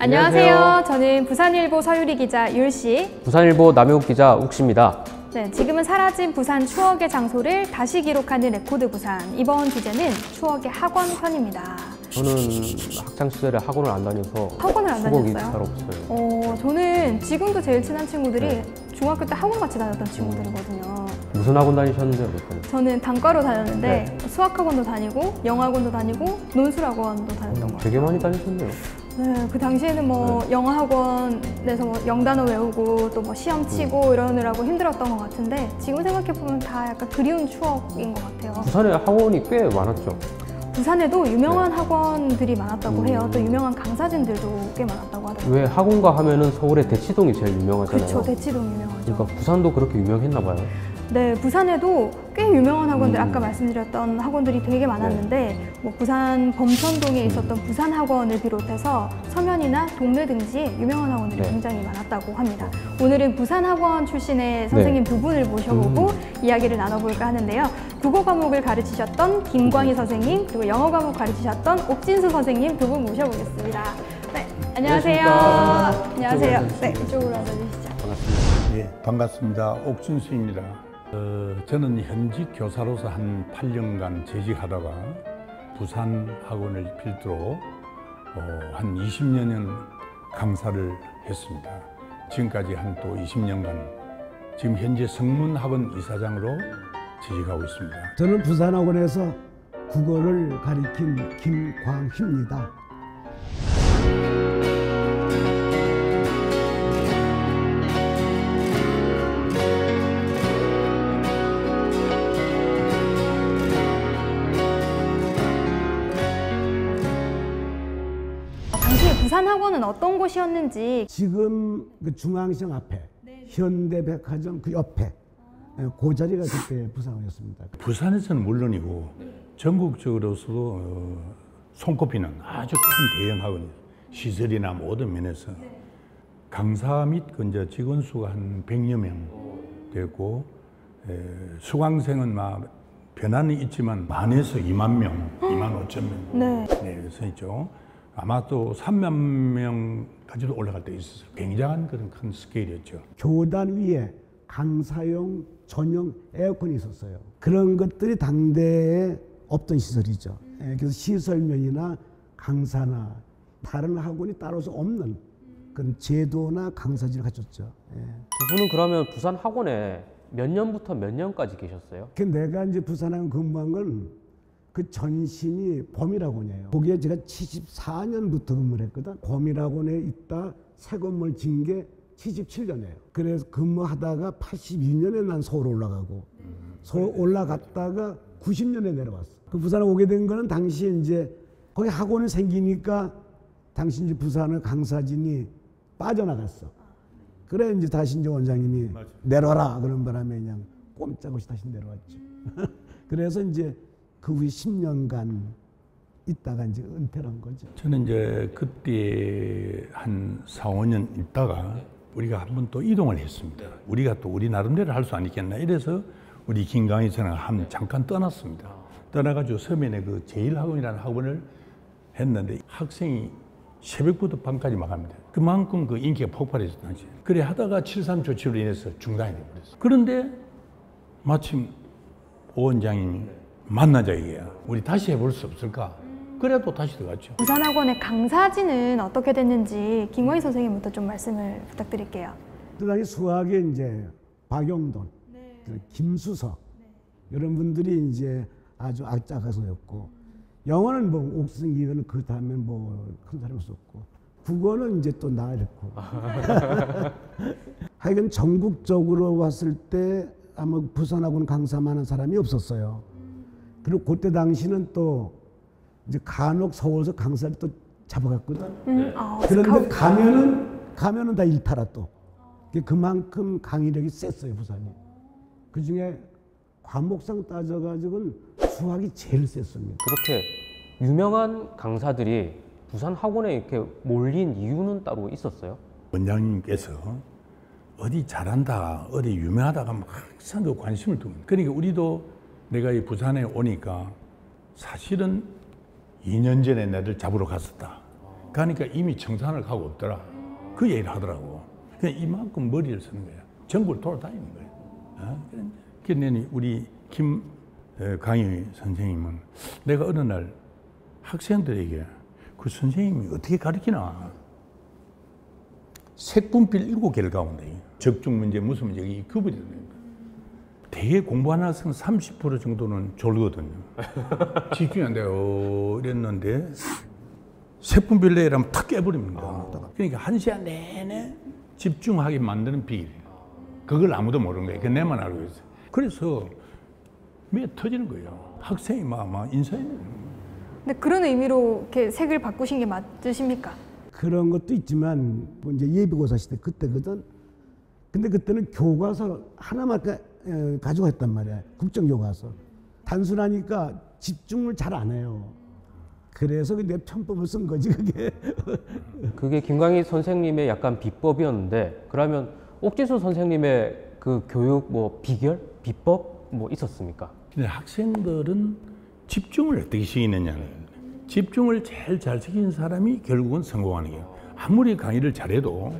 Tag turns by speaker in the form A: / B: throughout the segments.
A: 안녕하세요. 저는 부산일보 서유리 기자 율씨,
B: 부산일보 남효욱 기자 욱씨입니다.
A: 네, 지금은 사라진 부산 추억의 장소를 다시 기록하는 레코드 부산. 이번 주제는 추억의 학원 편입니다.
B: 저는 학창시절에 학원을 안 다녀서
A: 학원을 안
B: 추억이
A: 다녔어요?
B: 잘 없어요.
A: 저는 지금도 제일 친한 친구들이 중학교 때 학원 같이 다녔던 친구들이거든요.
B: 무슨 학원 다니셨는데요?
A: 저는 단과로 다녔는데 수학학원도 다니고 영어학원도 다니고 논술학원도 다녔던 것 같아요.
B: 되게 많이 다니셨네요.
A: 네, 그 당시에는 영어학원에서 영단어 외우고 또 시험 치고 이러느라고 힘들었던 것 같은데 지금 생각해보면 다 약간 그리운 추억인 것 같아요.
B: 부산에 학원이 꽤 많았죠?
A: 부산에도 유명한 학원들이 많았다고 해요. 또 유명한 강사진들도 꽤 많았다고 하더라고요.
B: 왜 학원가 하면은 서울의 대치동이 제일 유명하잖아요.
A: 그렇죠, 대치동 유명하죠.
B: 그러니까 부산도 그렇게 유명했나 봐요.
A: 네, 부산에도 꽤 유명한 학원들, 아까 말씀드렸던 학원들이 되게 많았는데 부산 범천동에 있었던 부산학원을 비롯해서 서면이나 동네 등지에 유명한 학원들이 굉장히 많았다고 합니다. 오늘은 부산학원 출신의 선생님 두 분을 모셔보고 이야기를 나눠볼까 하는데요. 국어 과목을 가르치셨던 김광희 선생님, 그리고 영어 과목 가르치셨던 옥진수 선생님 두 분 모셔보겠습니다. 네, 안녕하세요. 안녕하세요. 네, 이쪽으로 앉아주시죠.
C: 반갑습니다. 예, 반갑습니다. 옥진수입니다. 저는 현직 교사로서 한 8년간 재직하다가 부산 학원을 필두로 한 20년 강사를 했습니다. 지금까지 한 또 20년간 지금 현재 성문학원 이사장으로 재직하고 있습니다.
D: 저는 부산학원에서 국어를 가리킨 김광희입니다.
A: 부산학원은 어떤 곳이었는지.
D: 지금 그 중앙시장 앞에 현대백화점 그 옆에 그 자리가 그때 부산학원이었습니다.
C: 부산에서는 물론이고 전국적으로서도 손꼽히는 아주 큰 대형 학원이에요. 시설이나 모든 면에서 강사 및 이제 직원 수가 한 100여 명 되고 수강생은 변화는 있지만 만에서 2만 명, 2만 5천 명 그래서 있죠. 아마 또 3만 명까지도 올라갈 때 있었어요. 굉장한 그런 큰 스케일이었죠.
D: 교단 위에 강사용 전용 에어컨이 있었어요. 그런 것들이 당대에 없던 시설이죠. 그래서 시설면이나 강사나 다른 학원이 따로서 없는 그런 제도나 강사진을 갖췄죠.
B: 두 분은 그러면 부산 학원에 몇 년부터 몇 년까지 계셨어요?
D: 내가 이제 부산학원 근무한 건 그 전신이 범일학원이에요. 거기에 제가 74년부터 근무를 했거든. 범일학원에 있다 새 건물 진 게 77년이에요. 그래서 근무하다가 82년에 난 서울 올라가고 서울 올라갔다가 90년에 내려왔어. 그 부산에 오게 된 거는 당시에 이제 거기 학원이 생기니까 당시 이제 부산의 강사진이 빠져나갔어. 그래 이제 다시 이제 원장님이 내려와라 그런 바람에 그냥 꼼짝없이 다시 내려왔죠. 그래서 이제 그 후에 10년간 있다가 이제 은퇴를 한 거죠.
C: 저는 이제 그때 한 4, 5년 있다가 우리가 한 번 또 이동을 했습니다. 우리가 또 우리 나름대로 할 수 아니겠나 이래서 우리 김광희 저는 잠깐 떠났습니다. 떠나가지고 서면에 그 제1학원이라는 학원을 했는데 학생이 새벽부터 밤까지 막 합니다. 그만큼 그 인기가 폭발했었던 당시. 그래 하다가 7.3 조치로 인해서 중단이 되어버렸어요. 그런데 마침 오 원장님이 만나자 이게야. 우리 다시 해볼 수 없을까? 그래 또 다시 들어갔죠.
A: 부산학원의 강사진은 어떻게 됐는지 김광희 선생님부터 좀 말씀을 부탁드릴게요.
D: 그 당시 수학에 이제 박용돈, 김수석 이런 분들이 이제 아주 악자 가수였고, 영어는 옥승기는 그 다음에 큰 사람이 없었고, 국어는 이제 또 나 이랬고. 하여간 전국적으로 왔을 때 아마 부산학원 강사만한 사람이 없었어요. 그리고 그때 당시는 또 이제 간혹 서울서 강사를 또 잡아갔거든. 그런데 가면은 다 일타라 또. 그만큼 강의력이 셌어요 부산이. 그 중에 과목상 따져가지고는 수학이 제일 셌습니다.
B: 그렇게 유명한 강사들이 부산 학원에 이렇게 몰린 이유는 따로 있었어요?
C: 원장님께서 어디 잘한다, 어디 유명하다가 항상 그 관심을 두고. 그러니까 우리도 내가 이 부산에 오니까 사실은 2년 전에 나를 잡으러 갔었다. 가니까 이미 청산을 가고 없더라. 그 얘기를 하더라고. 그냥 이만큼 머리를 쓰는 거야. 전국을 돌아다니는 거야. 그런데 우리 김강희 선생님은 내가 어느 날 학생들에게 그 선생님이 어떻게 가르치나. 색분필 7개를 가운데 적중 문제, 무슨 문제, 이 구분이 되는 거야. 되게 공부하는 학생 30% 정도는 졸거든요. 집중이 안 돼요. 이랬는데 색분필 내라면 탁 깨버립니다. 그러니까 1시간 내내 집중하게 만드는 비결이에요. 그걸 아무도 모르는 거예요. 그 내만 알고 있어요. 그래서 매 터지는 거예요. 학생이 막 인사했는 거예요.
A: 근데 그런 의미로 이렇게 색을 바꾸신 게 맞으십니까?
D: 그런 것도 있지만 뭐 이제 예비고사 시대 그때거든. 근데 그때는 교과서 하나만 가지고 했단 말이야. 국정교과서. 단순하니까 집중을 잘 안 해요. 그래서 내 편법을 쓴 거지 그게.
B: 그게 김광희 선생님의 약간 비법이었는데 그러면 옥진수 선생님의 그 교육 뭐 비결, 비법 뭐 있었습니까?
C: 근데 학생들은 집중을 어떻게 시키느냐는 집중을 제일 잘 시키는 사람이 결국은 성공하는 거예요. 아무리 강의를 잘해도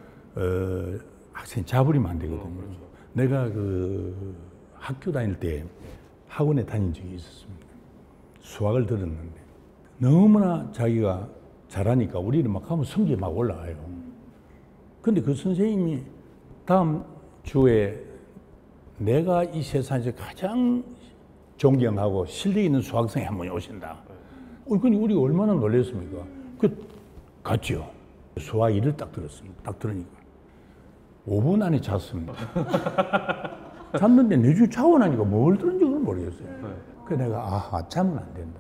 C: 학생이 자버리면 안 되거든요. 내가 그 학교 다닐 때 학원에 다닌 적이 있었습니다. 수학을 들었는데 너무나 자기가 잘하니까 우리는 막 하면 성적이 막 올라가요. 근데 그 선생님이 다음 주에 내가 이 세상에서 가장 존경하고 실력 있는 수학생이 한 분이 오신다. 근데 우리가 얼마나 놀랐습니까? 갔죠. 수학 1을 딱 들었습니다. 딱 들으니까 5분 안에 잤습니다. 잤는데 내주 자고 나니까 뭘 들은지 모르겠어요. 그래서 내가 자면 안 된다.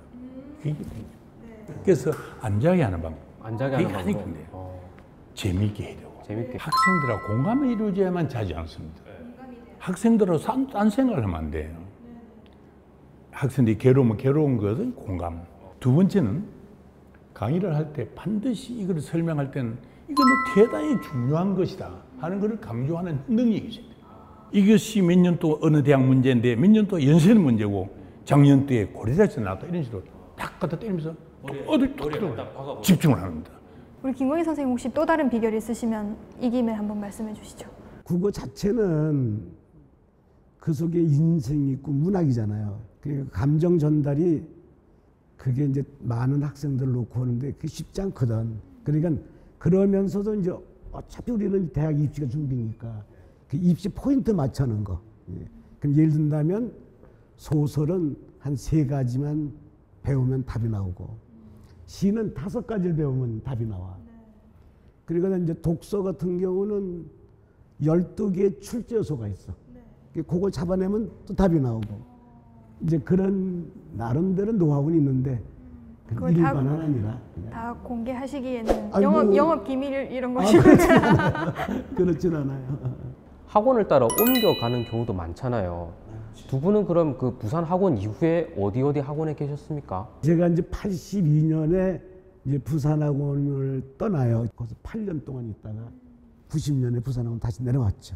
C: 그래서 안 자게 하는 방법.
B: 안 자게 하는 방법.
C: 근데 재미있게 해야 되고.
B: 재밌게.
C: 학생들하고 공감이 이루어져야만 자지 않습니다. 학생들하고 딴 생각을 하면 안 돼요. 학생들이 괴로우면 괴로운 것은 공감. 두 번째는 강의를 할 때 반드시 이걸 설명할 때는 이거는 대단히 중요한 것이다 하는 것을 강조하는 능력이 있어야 돼요. 이것이 몇 년도 어느 대학 문제인데 몇 년도 연세는 문제고 작년도에 고려대학에서 나왔다 이런 식으로 딱 갖다 때리면서 어디 집중을 합니다.
A: 우리 김광희 선생님 혹시 또 다른 비결 있으시면 이 김에 한번 말씀해 주시죠.
D: 국어 자체는 그 속에 인생이 있고 문학이잖아요. 그러니까 감정 전달이 그게 이제 많은 학생들을 놓고 하는데 그게 쉽지 않거든. 그러니까 그러면서도 이제 어차피 우리는 대학 입시가 준비니까 그 입시 포인트 맞추는 거. 그럼 예를 든다면 소설은 한 3가지만 배우면 답이 나오고 시는 5가지를 배우면 답이 나와. 그리고 이제 독서 같은 경우는 12개의 출제 요소가 있어. 그걸 잡아내면 또 답이 나오고. 이제 그런 나름대로 노하우는 있는데 일반은 아니라
A: 다 공개하시기에는
D: 아이고.
A: 영업 기밀 이런 거
D: 그렇진 않아요.
B: 학원을 따라 옮겨가는 경우도 많잖아요. 두 분은 그럼 그 부산 학원 이후에 어디 학원에 계셨습니까?
D: 제가 이제 82년에 이제 부산 학원을 떠나요. 거기서 8년 동안 있다가 90년에 부산 학원 다시 내려왔죠.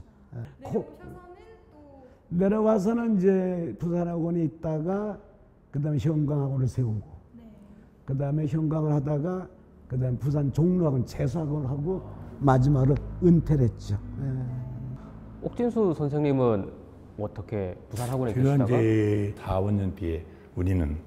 D: 내려와서는 이제 부산학원에 있다가 그다음에 현강학원을 세우고 그다음에 현강을 하다가 그다음에 부산 종로학원 재수학원을 하고 마지막으로 은퇴를 했죠.
B: 옥진수 선생님은 어떻게 부산학원에
C: 제가
B: 계시다가?
C: 이제 4, 5년 뒤에 우리는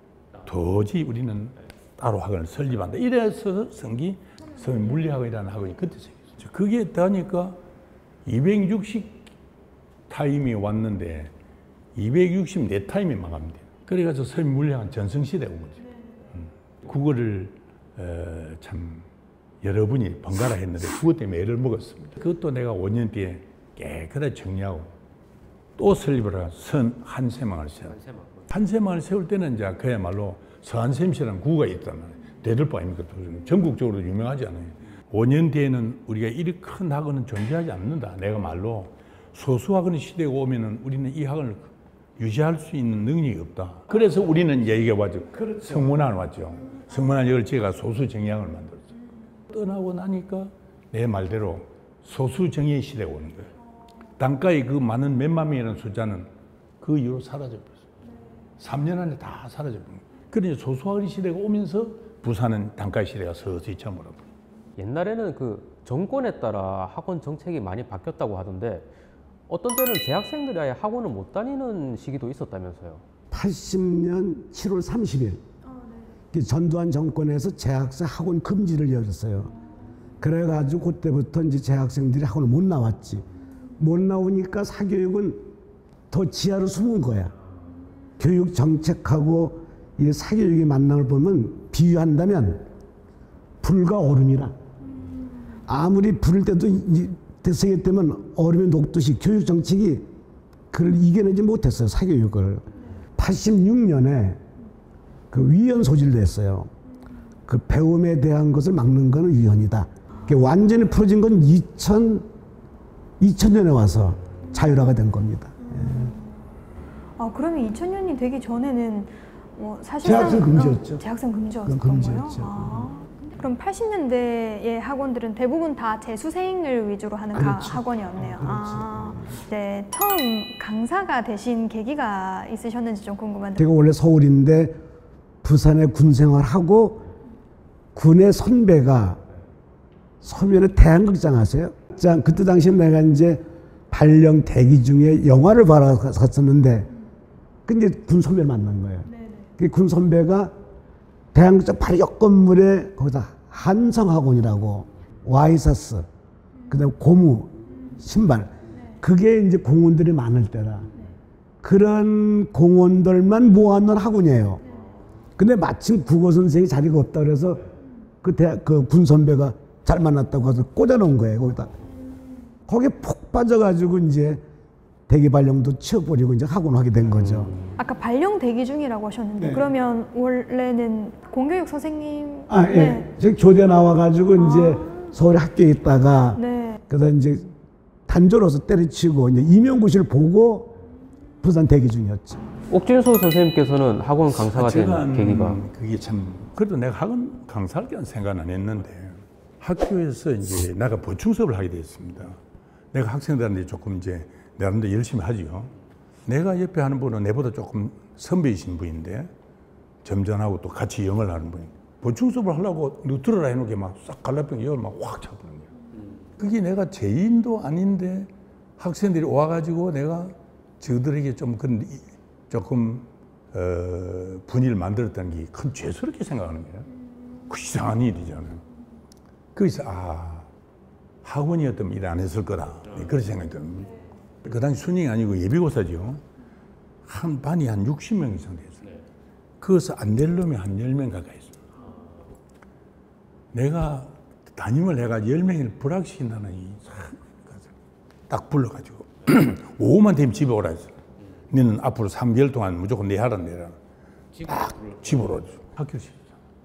C: 따로 학원을 설립한다. 이래서 성기 물리학원이라는 학원이 그때 생겼죠. 그게 되니까 260 타임이 왔는데 264타임이 망합니다. 그래가지고 서민 물리학은 전성시대가 온 거죠. 국어를 참 여러분이 번갈아 했는데 그것 때문에 애를 먹었습니다. 그것도 내가 5년 뒤에 깨끗하게 정리하고 또 설립을 하고 한세망을 세웠어요. 한세망을 세울 때는 이제 그야말로 서한샘씨라는 구가 있단 말이에요. 대들보 아닙니까? 전국적으로 유명하지 않아요. 5년 뒤에는 우리가 이리 큰 학원은 존재하지 않는다. 내가 말로 소수학원의 시대가 오면은 우리는 이 학원을 유지할 수 있는 능력이 없다. 그래서 우리는 여기가 왔죠. 성문학을 왔죠. 성문학 여기를 제가 소수정예학을 만들었죠. 떠나고 나니까 내 말대로 소수정예 시대가 오는 거예요. 단가의 그 많은 몇만 명이라는 숫자는 그 이후로 사라져버렸어요. 3년 안에 다 사라져버린 거예요. 그래서 소수학원 시대가 오면서 부산은 단가 시대가 서서히 저물어버려.
B: 옛날에는 그 정권에 따라 학원 정책이 많이 바뀌었다고 하던데 어떤 때는 재학생들이 아예 학원을 못 다니는 시기도 있었다면서요.
D: 80년 7월 30일 전두환 정권에서 재학생 학원 금지를 열었어요. 그래가지고 그때부터 이제 재학생들이 학원을 못 나왔지. 못 나오니까 사교육은 더 지하로 숨은 거야. 교육 정책하고 이 사교육의 만남을 보면 비유한다면 불과 얼음이라. 아무리 부를 때도 세계 때면 얼음이 녹듯이 교육 정책이 그걸 이겨내지 못했어요. 사교육을. 86년에 그 위헌 소지를 냈어요. 그 배움에 대한 것을 막는 것은 위헌이다. 완전히 풀어진 건 2000년에 와서 자율화가 된 겁니다.
A: 아, 그러면 2000년이 되기 전에는 뭐 사실상
D: 재학생 금지였죠.
A: 재학생 금지였던
D: 금지였죠.
A: 거예요? 그럼 80년대의 학원들은 대부분 다 재수생을 위주로 하는
D: 그렇죠.
A: 학원이었네요.
D: 그렇죠.
A: 네, 처음 강사가 되신 계기가 있으셨는지 좀 궁금한데.
D: 제가 원래 서울인데 부산에 군 생활하고 군의 선배가 서면에 대한극장 아세요? 그때 당시에 내가 이제 발령 대기 중에 영화를 보러 갔었는데 그 이제 군 선배를 만난 거예요. 그 군 선배가 대한극장 바로 옆 건물에 거기다 한성학원이라고 와이셔츠, 그다음 고무, 신발 그게 이제 공원들이 많을 때라 그런 공원들만 모아놓은 학원이에요. 근데 마침 국어 선생이 자리가 없다 그래서 그 군 선배가 잘 만났다고 해서 꽂아놓은 거예요. 거기다 거기에 푹 빠져가지고 이제 대기 발령도 치워버리고 이제 학원 하게 된 거죠.
A: 아까 발령 대기 중이라고 하셨는데
D: 네.
A: 그러면 원래는 공교육 선생님?
D: 아, 예. 저기 교대 나와가지고 이제 서울 학교에 있다가
A: 네.
D: 그래서 이제 단조로서 때려치고 이제 임용고시를 보고 부산 대기 중이었죠.
B: 옥진수 선생님께서는 학원 강사가 된 계기가
C: 그게 참 그래도 내가 학원 강사할 때는 생각 안 했는데 학교에서 이제 내가 보충 수업을 하게 됐습니다. 내가 학생들한테 조금 이제 나름대로 열심히 하죠. 내가 옆에 하는 분은 내보다 조금 선배이신 분인데 점잖하고 또 같이 영어를 하는 분인데 보충 수업을 하려고 너 들으라 해놓은 게 막 싹 갈라병 영어를 막 확 차버리는 거예요. 그게 내가 죄인도 아닌데 학생들이 와가지고 내가 저들에게 좀 조금 분위기를 만들었다는 게 큰 죄스럽게 생각하는 거예요. 그 이상한 일이잖아요. 거기서 학원이었다면 일 안 했을 거다. 그런 생각이 듭니다. 그 당시 순위가 아니고 예비고사죠. 한 반이 한 60명 이상 됐어요. 거기서 안 될 놈이 한 10명 가까이 있어요. 내가 담임을 해가 10명을 불합시킨다는 딱 불러가지고 오후만 되면 집에 오라 했어요. 너는 앞으로 3개월 동안 무조건 내 하라 내라. 딱 집으로 학교 시켰어.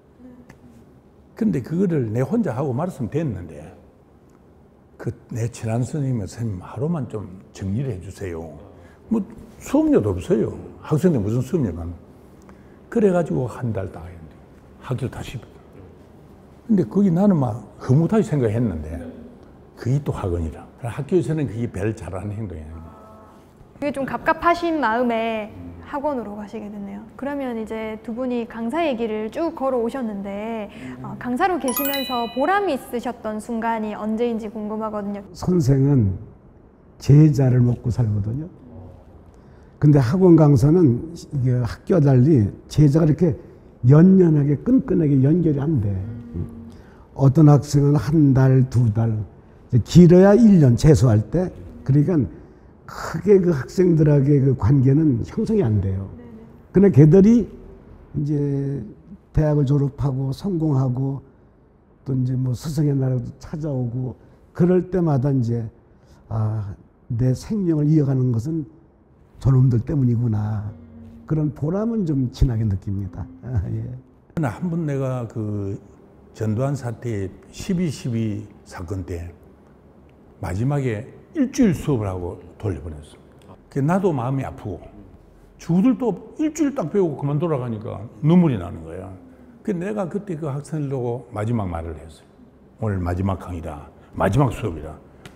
C: 근데 그거를 내 혼자 하고 말았으면 됐는데 내 친한 선생님 하루만 좀 정리를 해주세요. 뭐 수업료도 없어요. 학생들 무슨 수업료가. 그래가지고 한 달 다 했는데 학교를 다시. 근데 거기 나는 막 흐뭇하게 생각했는데 그게 또 학원이라. 학교에서는 그게 별 잘하는 행동이 아니에요.
A: 그게 좀 갑갑하신 마음에 학원으로 가시게 됐네요. 그러면 이제 두 분이 강사 얘기를 쭉 걸어오셨는데 강사로 계시면서 보람이 있으셨던 순간이 언제인지 궁금하거든요.
D: 선생은 제자를 먹고 살거든요. 근데 학원 강사는 이게 학교와 달리 제자가 이렇게 연연하게 끈끈하게 연결이 안 돼. 어떤 학생은 한 달, 두 달, 길어야 1년 재수할 때. 그러니까 크게 그 학생들에게 그 관계는 형성이 안 돼요. 근데 걔들이 이제 대학을 졸업하고 성공하고 또 이제 뭐 스승의 날에도 찾아오고 그럴 때마다 이제 내 생명을 이어가는 것은 저놈들 때문이구나. 그런 보람은 좀 진하게 느낍니다. 예.
C: 한 번 내가 그 전두환 사태 12.12 사건 때 마지막에 일주일 수업을 하고 돌려보냈어. 나도 마음이 아프고 주들도 일주일 딱 배우고 그만 돌아가니까 눈물이 나는 거야. 내가 그때 그 학생들하고 마지막 말을 했어요. 오늘 마지막 강의다. 마지막 수업이다.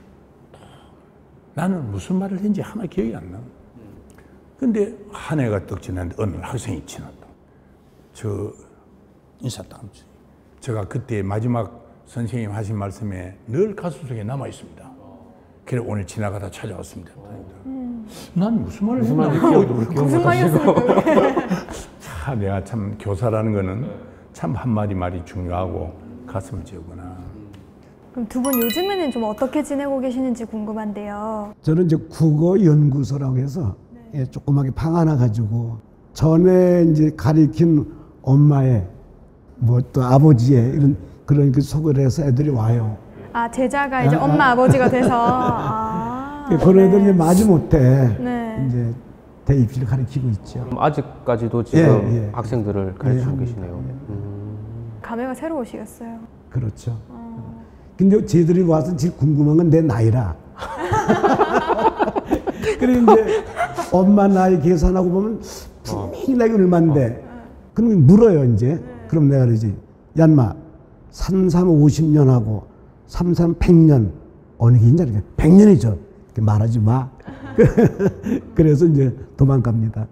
C: 나는 무슨 말을 했는지 하나 기억이 안 나. 근데 한 해가 떡 지났는데 어느 학생이 지났다. 인사 딱 하면서. 제가 그때 마지막 선생님 하신 말씀에 늘 가슴속에 남아 있습니다. 그래 오늘 지나가다 찾아왔습니다. 난 무슨 말을 했나 기억도
A: 무슨 말이었을까요?
C: 참 내가 참 교사라는 거는 참 한마디 말이 중요하고 가슴을 찌우구나.
A: 그럼 두 분 요즘에는 좀 어떻게 지내고 계시는지 궁금한데요.
D: 저는 이제 국어 연구소라고 해서 예, 조그맣게 방 하나 가지고 전에 이제 가르친 엄마의 뭐 또 아버지의 이런 그런 그 속을 해서 애들이 와요.
A: 아, 제자가 이제 엄마 아버지가 돼서
D: 그런 애들이 이제 마지못해
A: 네.
D: 이제 대입시를 가르치고 있죠.
B: 그럼 아직까지도 지금
D: 예.
B: 학생들을 가르치고
D: 합니다.
B: 계시네요.
A: 감회가 새로우시겠어요.
D: 그렇죠. 근데 쟤들이 와서 제일 궁금한 건 내 나이라. 그래 이제 엄마 나이 계산하고 보면 분명히 나이가 얼마인데 그럼 물어요 이제. 그럼 내가 그러지. 얀마 33 50년 하고 33 100년 어느 게 있냐? 100년이죠. 말하지 마. 그래서 이제 도망갑니다.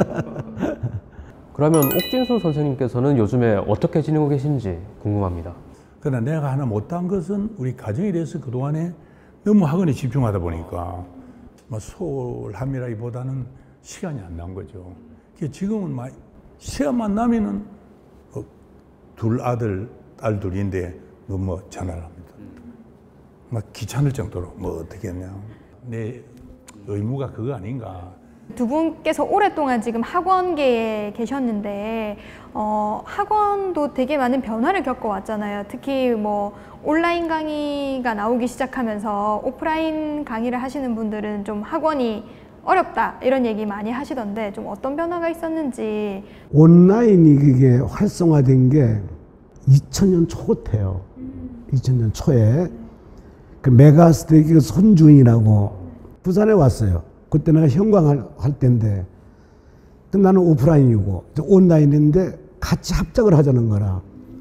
B: 그러면 옥진수 선생님께서는 요즘에 어떻게 지내고 계신지 궁금합니다.
C: 그러나 내가 하나 못한 것은 우리 가정에 대해서 그동안에 너무 학원에 집중하다 보니까 뭐 소홀함이라기보다는 시간이 안 난 거죠. 지금은 막 시간만 나면은 둘 아들, 딸 둘인데 뭐 전화를 합니다. 막 귀찮을 정도로 뭐 어떻게 했냐. 내 의무가 그거 아닌가.
A: 두 분께서 오랫동안 지금 학원계에 계셨는데 학원도 되게 많은 변화를 겪어왔잖아요. 특히 뭐 온라인 강의가 나오기 시작하면서 오프라인 강의를 하시는 분들은 좀 학원이 어렵다 이런 얘기 많이 하시던데 좀 어떤 변화가 있었는지.
D: 온라인이 그게 활성화된 게 2000년 초 같아요. 2000년 초에 그 메가스테이크 손주인이라고 부산에 왔어요. 그때 내가 현광할 때인데 나는 오프라인이고 온라인인데 같이 합작을 하자는 거라.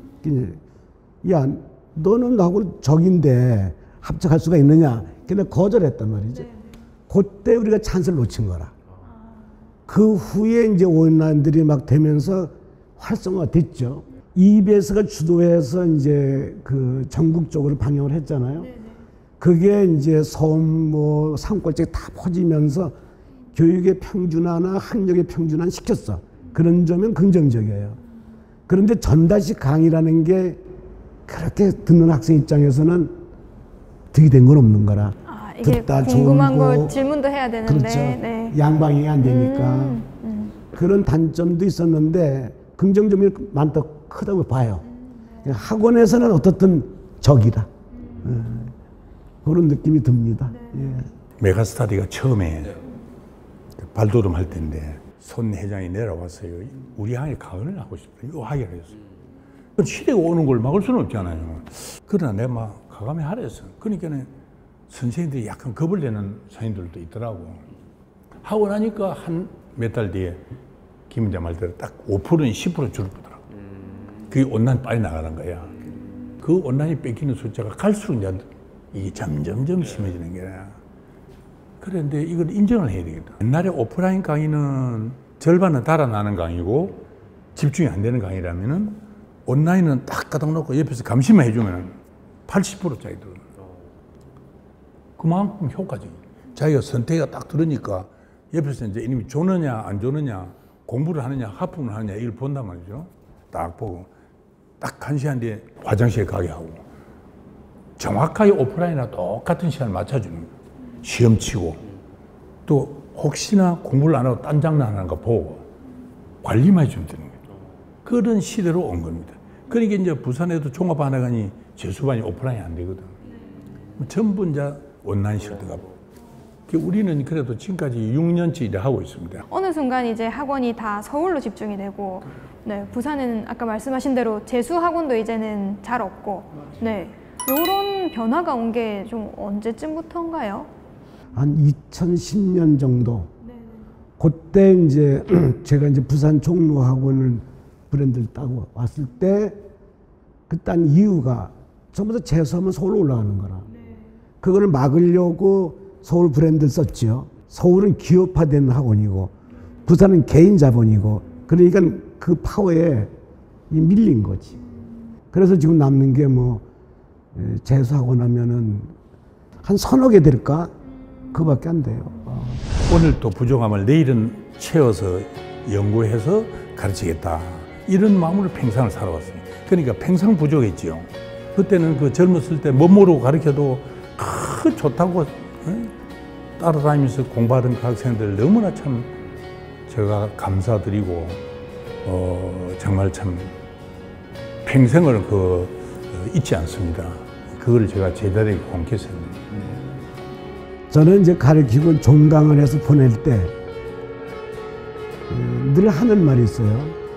D: 야 너는 나하고 적인데 합작할 수가 있느냐. 근데 거절했단 말이죠. 그때 우리가 찬스를 놓친 거라. 그 후에 이제 온라인들이 막 되면서 활성화됐죠. EBS가 주도해서 이제 그 전국적으로 방영을 했잖아요. 그게 이제 서울 뭐 상권까지 다 퍼지면서 교육의 평준화나 학력의 평준화는 시켰어. 그런 점은 긍정적이에요. 그런데 전달식 강의라는 게 그렇게 듣는 학생 입장에서는 득이 된 건 없는 거라.
A: 이게 궁금한 걸 질문도 해야 되는데
D: 그렇죠.
A: 네.
D: 양방이 안 되니까 그런 단점도 있었는데 긍정점이 많다 크다고 봐요. 학원에서는 어떻든 적이다. 그런 느낌이 듭니다. 예.
C: 메가스터디가 처음에 발돋움 할 때인데 손 회장이 내려왔어요. 우리 학에 강의를 하고 싶다. 이거 하기로 했어요. 시대가 오는 걸 막을 수는 없잖아요. 그러나 내가 막 가감히 하랬어. 그러니까는 선생님들이 약간 겁을 내는 선생님들도 있더라고. 하고 나니까 한 몇 달 뒤에 김은자 말대로 딱 5%는 10% 줄어들더라고. 그게 온라인 빨리 나가는 거야. 그 온라인이 뺏기는 숫자가 갈수록 이제 이게 점점점 심해지는 거야. 그런데 이걸 인정을 해야 되겠다. 옛날에 오프라인 강의는 절반은 달아나는 강의고 집중이 안 되는 강의라면은 온라인은 딱 가닥 놓고 옆에서 감시만 해주면 80%짜리 들어. 그만큼 효과적이야. 자기가 선택이 딱 들으니까 옆에서 이제 이놈이 조느냐 안 조느냐 공부를 하느냐 하품을 하느냐 이걸 본단 말이죠. 딱 보고 딱 1시간 뒤에 화장실에 가게 하고 정확하게 오프라인이나 똑같은 시간을 맞춰주는 거예요. 시험 치고 또 혹시나 공부를 안 하고 딴 장난 하는 거 보고 관리만 해주면 되는 거예요. 그런 시대로 온 겁니다. 그러니까 이제 부산에도 종합반학원이 재수반이 오프라인이 안 되거든. 전부 이제 온라인식으로 들어가고. 우리는 그래도 지금까지 6년째 일을 하고 있습니다.
A: 어느 순간 이제 학원이 다 서울로 집중이 되고, 네, 부산에는 아까 말씀하신 대로 재수 학원도 이제는 잘 없고, 네, 이런 변화가 온 게 좀 언제쯤부터인가요?
D: 한 2010년 정도. 그때 이제 제가 이제 부산 종로학원을 브랜드를 따고 왔을 때 그딴 이유가 전부 다 재수하면 서울로 올라가는 거라. 그거를 막으려고 서울 브랜드를 썼죠. 서울은 기업화된 학원이고 부산은 개인 자본이고 그러니까 그 파워에 밀린 거지. 그래서 지금 남는 게 뭐 재수하고 나면은 한 서너 개 될까? 그밖에 안 돼요.
C: 오늘 또 부족함을 내일은 채워서 연구해서 가르치겠다. 이런 마음으로 평생을 살아왔어요. 그러니까 평생 부족했지요. 그때는 그 젊었을 때 못 모르고 가르쳐도 좋다고 따라다니면서 공부하던 그 학생들 너무나 참 제가 감사드리고 정말 참 평생을 잊지 않습니다. 그걸 제가 제자리에 공개했습니다.
D: 저는 이제 가르치고 종강을 해서 보낼 때 늘 하는 말이 있어요.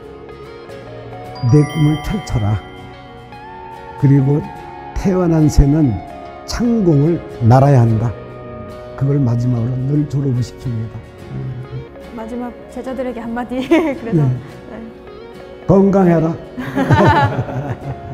D: 내 꿈을 펼쳐라. 그리고 태어난 새는 창공을 날아야 한다. 그걸 마지막으로 늘 졸업을 시킵니다.
A: 마지막 제자들에게 한마디. 그래서
D: 건강해라.